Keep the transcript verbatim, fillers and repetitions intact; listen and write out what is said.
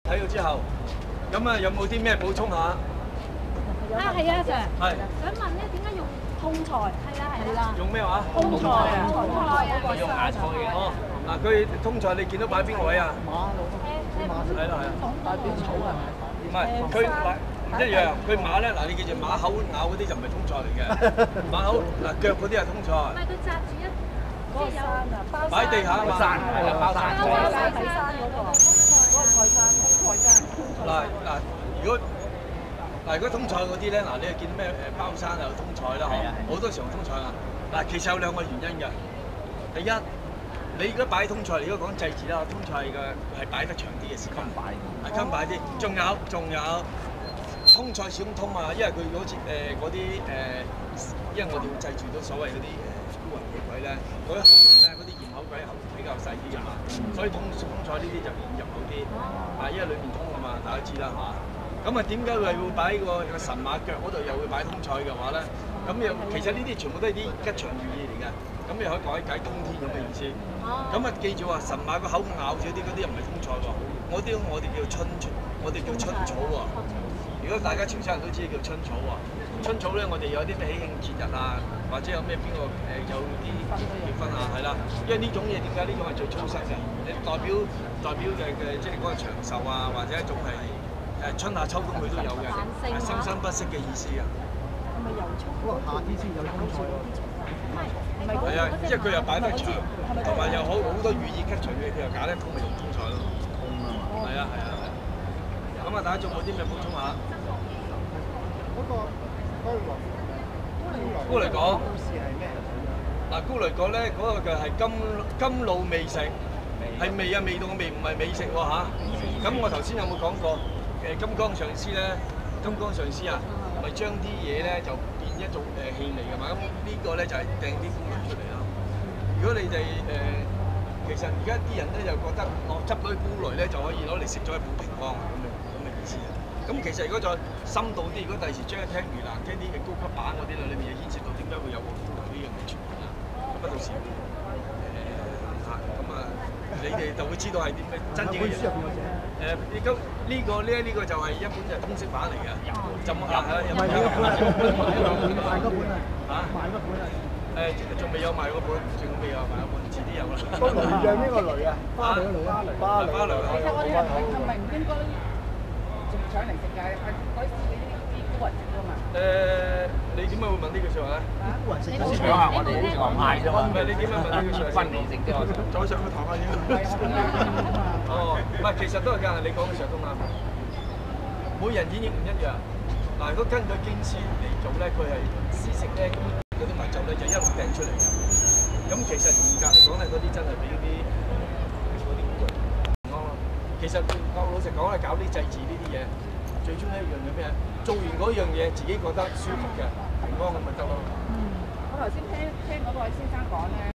睇到之後，咁啊有冇啲咩補充下？ 啊係啊 Sir， 係。 想問咧點解用通菜？係啦係啦。 用咩話？ 通菜啊，通菜啊。 用芽菜嘅。哦，嗱佢通菜你見到擺邊個位啊？ 馬路。 係啦係啦。 擺邊草係咪？ 唔係，佢嗱一樣，佢馬咧嗱，你記住馬口咬嗰啲就唔係通菜嚟嘅，馬口嗱腳嗰啲係通菜。 唔係佢紮住一嗰個山啊，包擺地下啊嘛。 山係啦，包山。 包山喺山嗰個，嗰個菜山，通菜山。 嗱嗱，如果嗱如果通菜嗰啲咧，嗱你又見到咩誒包山又通菜啦，嗬，好多時候通菜啊。嗱，其實有兩個原因嘅，第一。你如果擺通菜，如果講祭祀啦，通菜嘅係擺得長啲嘅時間，係襟擺啲。仲有仲有通菜小通啊，因為佢好似誒嗰啲誒，因為我哋會祭祀到所謂嗰啲誒孤魂野鬼咧，嗰啲喉嚨咧，嗰啲咽口鬼喉比較細啲㗎嘛，所以通通菜呢啲就易入好啲。啊，因為裏面通㗎嘛，大家知啦嚇。咁啊，點解佢係會擺個個神馬腳嗰度又會擺通菜嘅話咧？咁又其實呢啲全部都係啲吉祥寓意嚟嘅。咁你可以解解冬天咁嘅意思。咁啊，記住啊，神馬個口咬住啲嗰啲又唔係通菜喎，嗰啲我哋叫春我哋叫春草喎。如果大家潮州人都知叫春草喎，春草咧我哋有啲咩喜慶節日啊，或者有咩邊個誒有啲結婚啊，係啦。因為呢種嘢點解呢種係最粗實嘅，代表代表嘅嘅即係嗰個長壽啊，或者一種係誒春夏秋冬佢都有嘅，係生生不息嘅意思啊。 係咪油葱？ 嗰個夏天先有通菜喎。 係啊，即係佢又擺得長，同埋又好好多寓意吉祥嘅，佢又搞得通咪用通菜咯。係啊係啊係。咁啊，大家仲有冇啲咩補充下？ 嗰個高雷高雷果。 故事係咩？ 嗱，高雷果咧，嗰個就係甘甘露味食，係味啊味道嘅味，唔係美食喎嚇。咁我頭先有冇講過？誒金剛上師咧，金剛上師啊，咪將啲嘢咧就變一種誒氣味㗎嘛。咁呢個咧就係掟啲菇類出嚟啦。如果你哋誒，其實而家啲人咧就覺得我執嗰啲菇類咧就可以攞嚟食咗去補平安咁嘅咁嘅意思啊。咁其實如果再深度啲，如果第時將聽盂蘭聽啲嘅高級版嗰啲啦，裏面就牽涉到點解會有個菇類呢樣嘅傳聞啦。咁啊到時誒嚇咁啊，你哋就會知道係點嘅真正嘅嘢。誒，呢個呢個呢呢個就係一本就係通識版嚟嘅，就冇啊，有冇？ 賣嗰本啊！ 嚇？ 賣嗰本啊！ 誒，仲未有賣嗰本，仲未有賣嗰本，遲啲有啦。 個雷像邊個雷啊？巴雷個雷啊！巴雷巴雷。 其實我哋係咪係咪唔應該仲上嚟食㗎？係嗰啲啲孤魂食㗎嘛？ 誒，你點解會問呢句説話咧？ 孤魂食你咗先。 講下我哋呢個派啫嘛。 唔係你點樣問呢句説話？ 分離性啫，我再上個堂啊要。哦，唔係，其實都係㗎，你講嘅時候都啱。每人演繹唔一樣。嗱，如果根據經師嚟做咧，佢係施食咧嗰啲物就咧就一路掟出嚟嘅。咁其實嚴格嚟講咧，嗰啲真係俾啲嗰啲孤魂平安咯。其實我老實講咧，搞啲祭祀呢啲嘢，最終一樣嘢咩啊？做完嗰樣嘢，自己覺得舒服嘅平安咁咪得咯。 我頭先聽聽嗰位先生講咧。